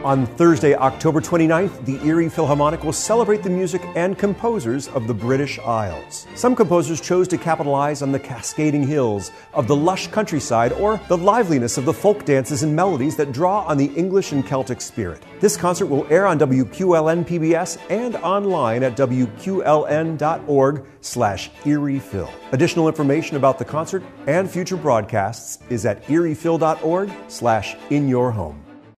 On Thursday, October 29th, the Erie Philharmonic will celebrate the music and composers of the British Isles. Some composers chose to capitalize on the cascading hills of the lush countryside or the liveliness of the folk dances and melodies that draw on the English and Celtic spirit. This concert will air on WQLN PBS and online at WQLN.org/EriePhil. Additional information about the concert and future broadcasts is at eriephil.org/inyourhome.